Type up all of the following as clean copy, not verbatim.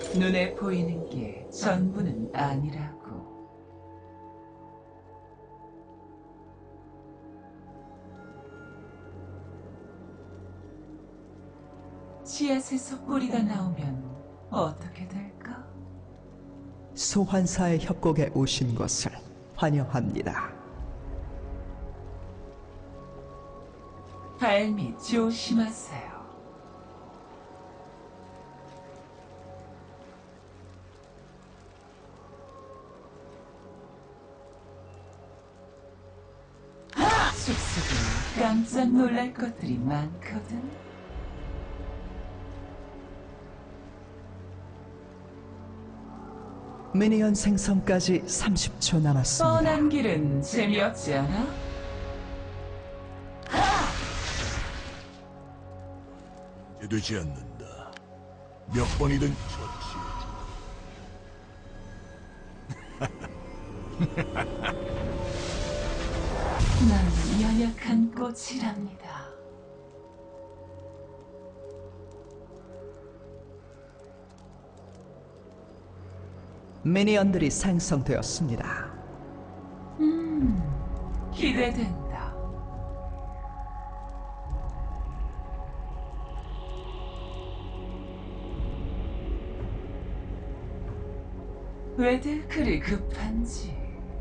눈에 보이는 게 전부는 아니라고. 씨앗에서 뿌리가 나오면 어떻게 될까? 소환사의 협곡에 오신 것을 환영합니다. 발밑 조심하세요. 숲속에 깜짝 놀랄 것들이 많거든. 미니언 생성까지 30초 남았습니다. 뻔한 길은 재미없지 않아? 되지 않는다. 몇 번이든 난 연약한 꽃이랍니다. 미니언들이 생성되었습니다. 기대된다. 왜들 그리 급한지.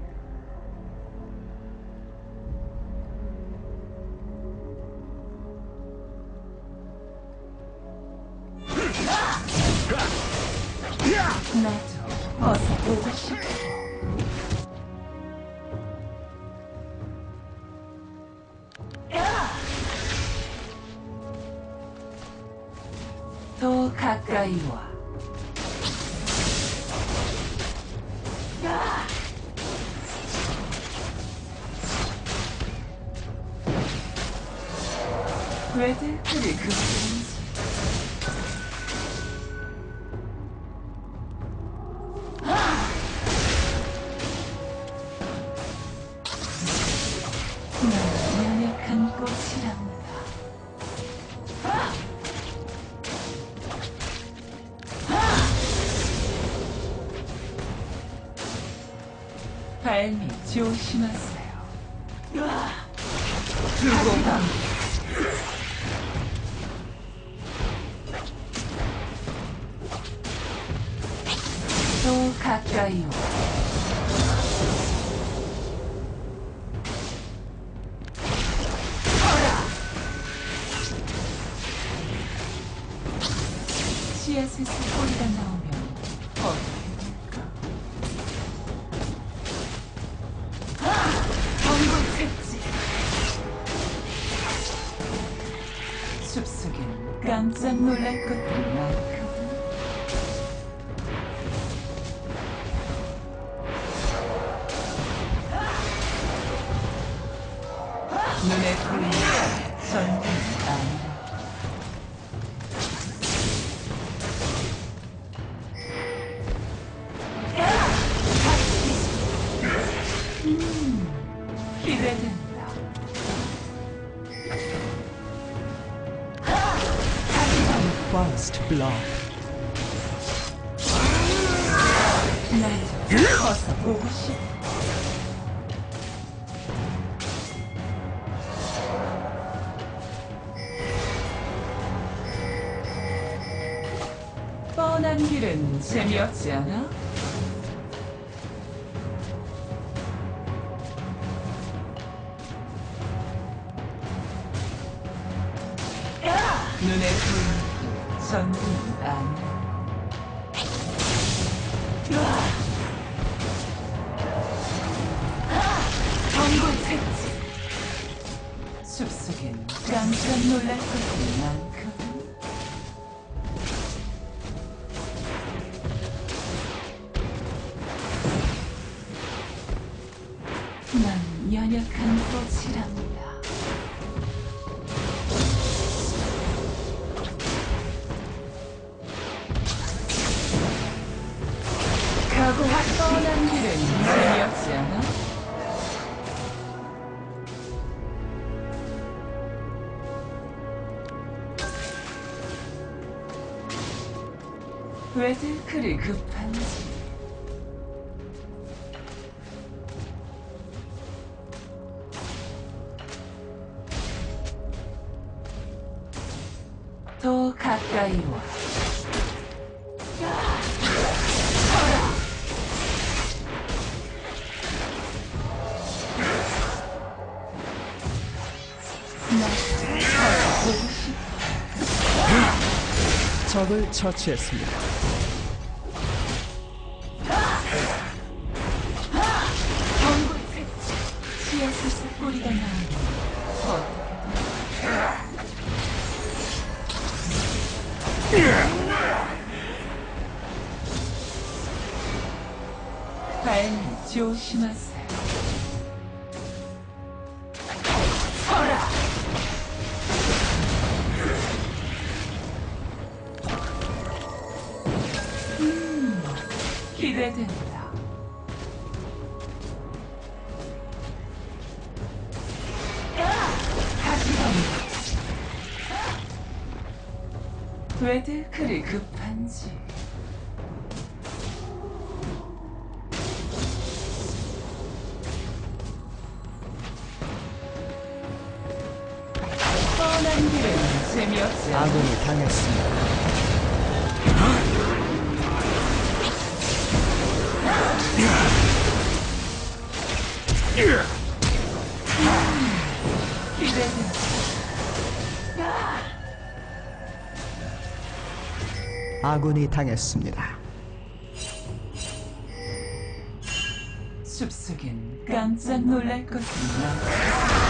나도 어서 보고 싶어. 더 가까이 와. 왜들 그리 급한지. 난 연약한 꽃이랍니다. 발밑 조심하세요. 두고 봐. 더 가까이 와. 씨앗에서 뿌리가 나오면 어떻게 될까? 덩굴 특집. 숲속엔 깜짝 놀랄 것들이 많거든. 눈에 보이는 전부는 아니라. 기대된다. First Blood. 날 어서 보고 싶어. 뻔한 길은 재미없지 않아? 눈에 보이는 게 전부는 아니야. 덩굴 특집. 숲속엔 깜짝 놀랄 것들이 많거든. 난 연약한 꽃이랍니다. 각오와 뻔한 길은 재미없지 않아? 왜들 그리 급한지. 더 가까이 와. 나 보고 싶어. 적을 처치했습니다. 정글 색지. 씨앗에서 뿌리가 나오는 발밑 조심하세요. 서라! 기대된다. 다시 한번. 왜들 그리 급한지. 뻔한 길은 재미없지 않아. 아군이 당했습니다. 기대된다. 아군이 당했습니다. 숲속엔 깜짝 놀랄 것은 많다.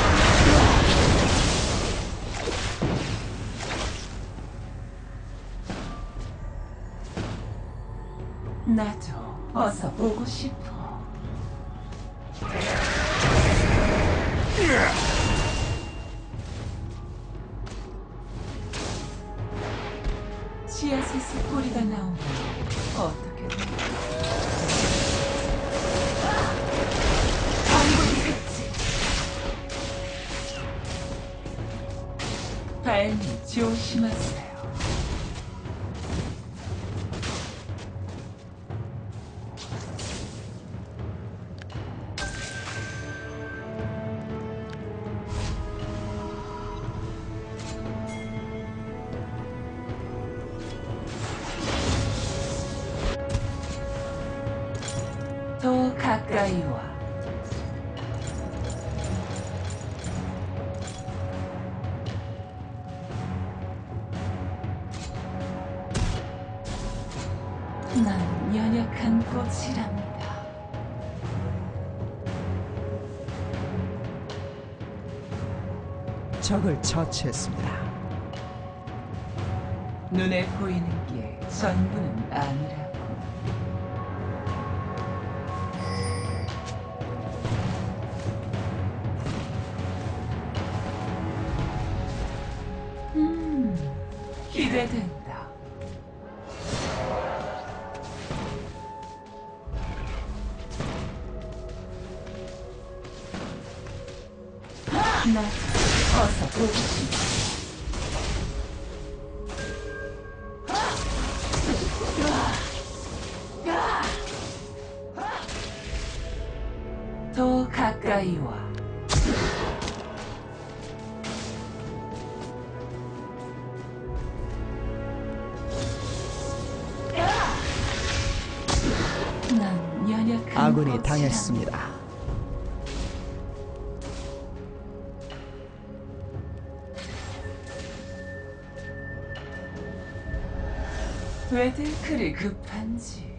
나도 어서 보고 싶어. 씨앗에서 뿌리가 나오면 어떻게 돼? 정글이겠지. 발밑 조심하세요. 더 가까이 와. 난 연약한 꽃이랍니다. 적을 처치했습니다. 눈에 보이는 게 전부는 아니라고. 기대된다. 나 어서 보고 싶어. 더 가까이 와. 난 연약한 아군이 꽃이랍니다. 당했습니다. 왜들 그리 급한지.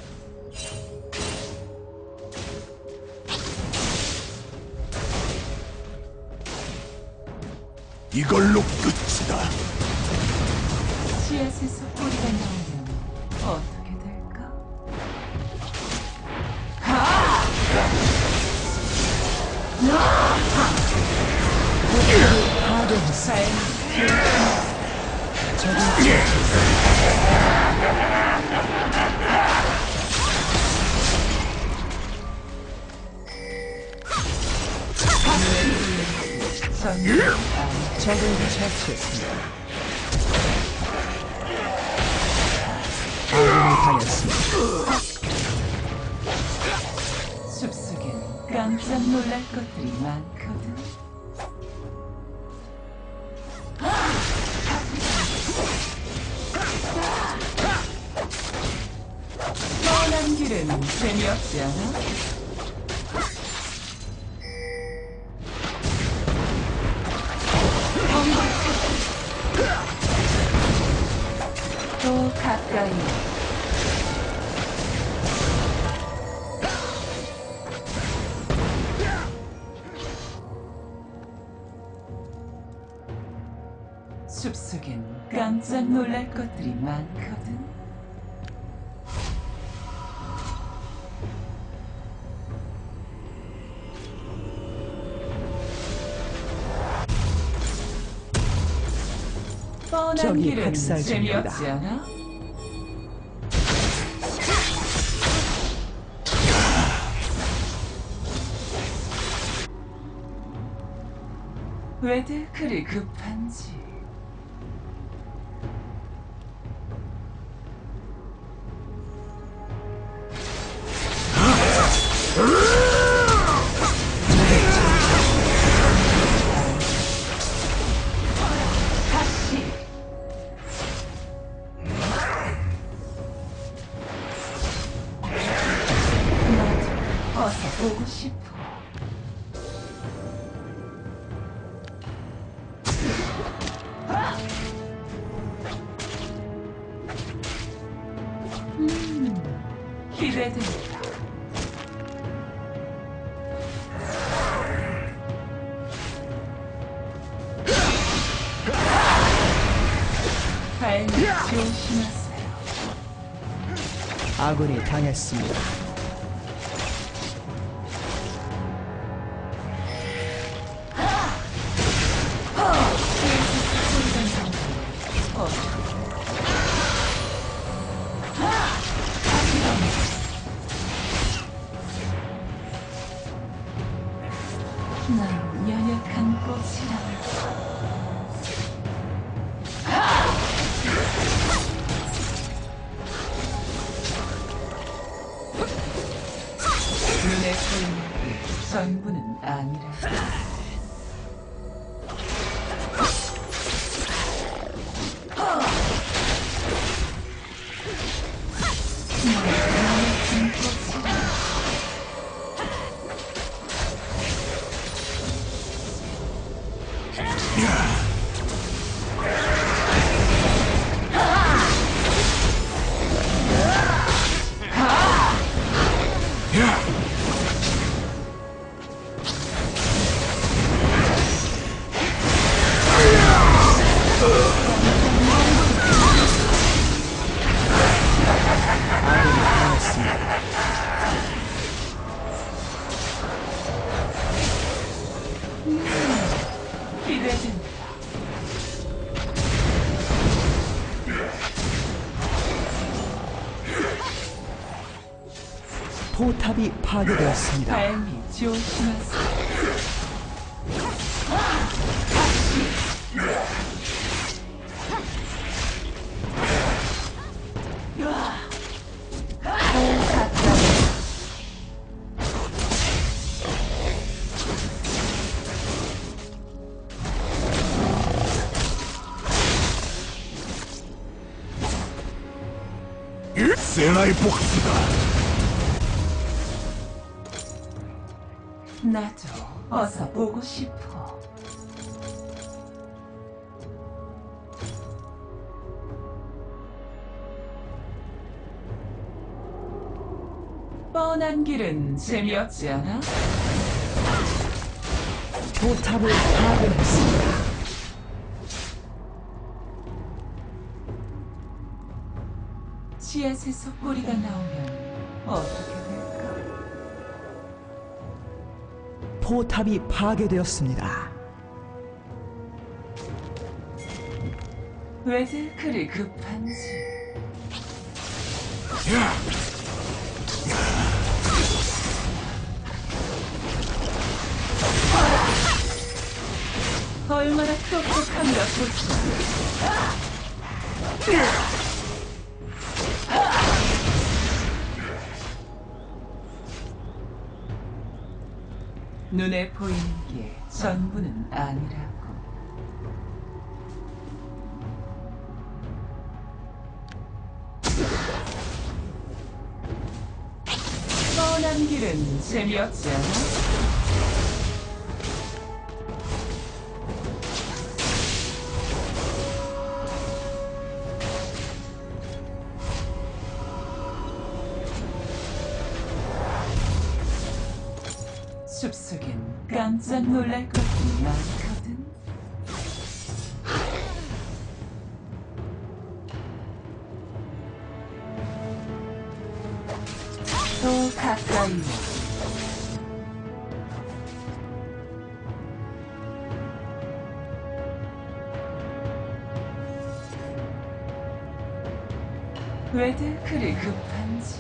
이걸로 끝이다. 씨앗에서 뿌리가 나오면 어떻게 될까? 적을 처치했습니다. 아군이 아군이 당했습니다. 숲속엔 깜짝 놀랄 것들이 많거든. 뻔한 길은 재미없지 않아? 또 가까이. 숲속엔 깜짝 놀랄 것들이 많거든. 뻔한 저기 길은 학살 중입니다. 재미없지 않아? 왜들 그리 급한지. 다시. 나도 어서 보고 싶어. 기대된다. 발밑 조심하세요. 아군이 당했습니다. 난 연약한 꽃이라. 눈에 보이는 게 전부는 아니라. 기대된다. 포탑이 파괴되었습니다. 발밑 조심하세요. 세나의 복수다. 나도 어서 보고 싶어. 뻔한 길은 재미없지 않아? 포탑을 파괴했습니다. 씨앗에서 뿌리가 나오면 어떻게 될까? 포탑이 파괴되었습니다. 왜들 그리 급한지. 얼마나 똑똑한가 보자. 눈에 보이는 게 전부는 아니라고. 뻔한 길은 재미없지 않아? 숲속엔 깜짝 놀랄 것들이 많거든. 더 가까이 와. 왜들 그리 급한지.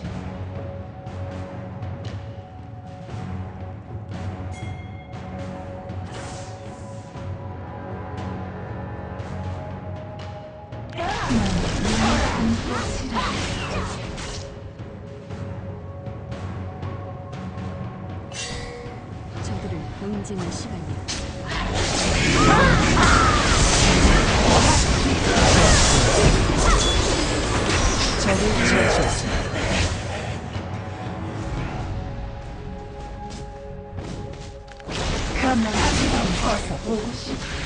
저들을 응징할 시간이다. 적을 처치했습니다. 가만히 벗어 보고 싶어.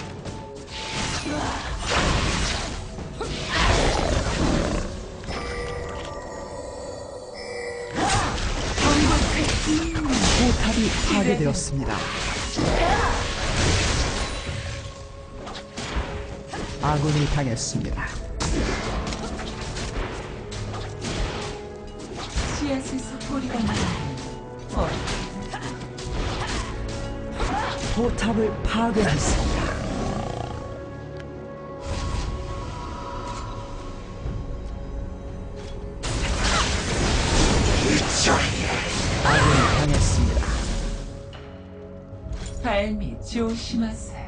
포탑이 파괴되었습니다. 아군이 당했습니다. 씨앗에서 소리가 나는 포탑을 파괴했습니다. 아군이 당했습니다. 발밑 조심하세요.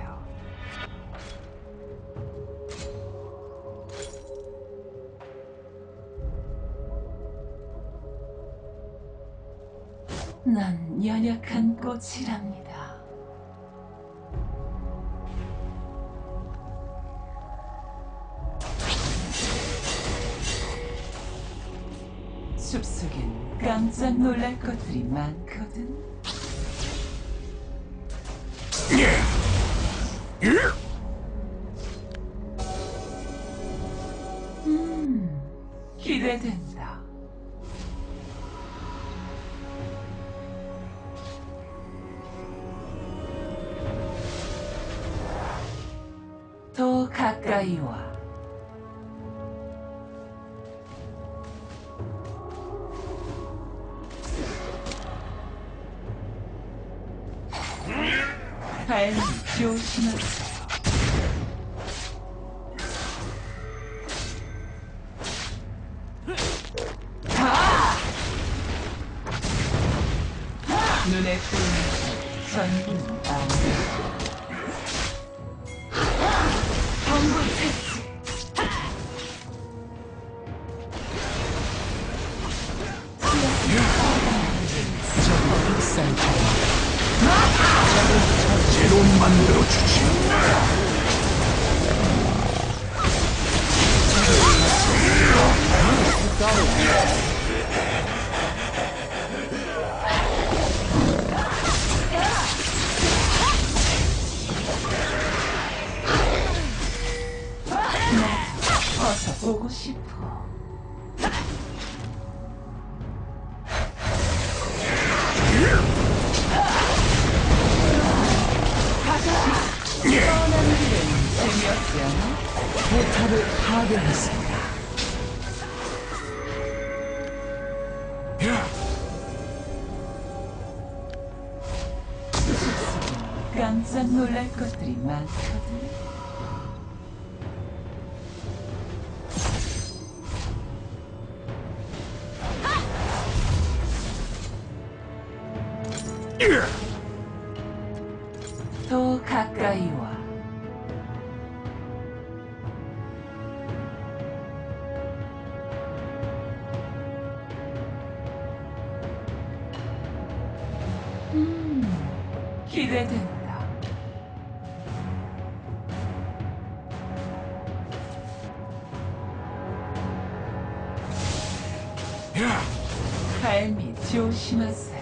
난 연약한 꽃이랍니다. 숲속엔 깜짝 놀랄 것들이 많거든. 기대된다. 더 가까이 와. 발밑 조심하세요. 눈에 보이는 전부는 아니야. 정부 퇴치. 적이 학살 중입니다. 새로 만들어주지. 어서 보고 싶어. 뻔한 길은 재미없지 않아? 포탑을 파괴했습니다. 깜짝 놀랄 것들이 많거든. 더 가까이 와. 기대된다. 야! 갈미 조심하세요.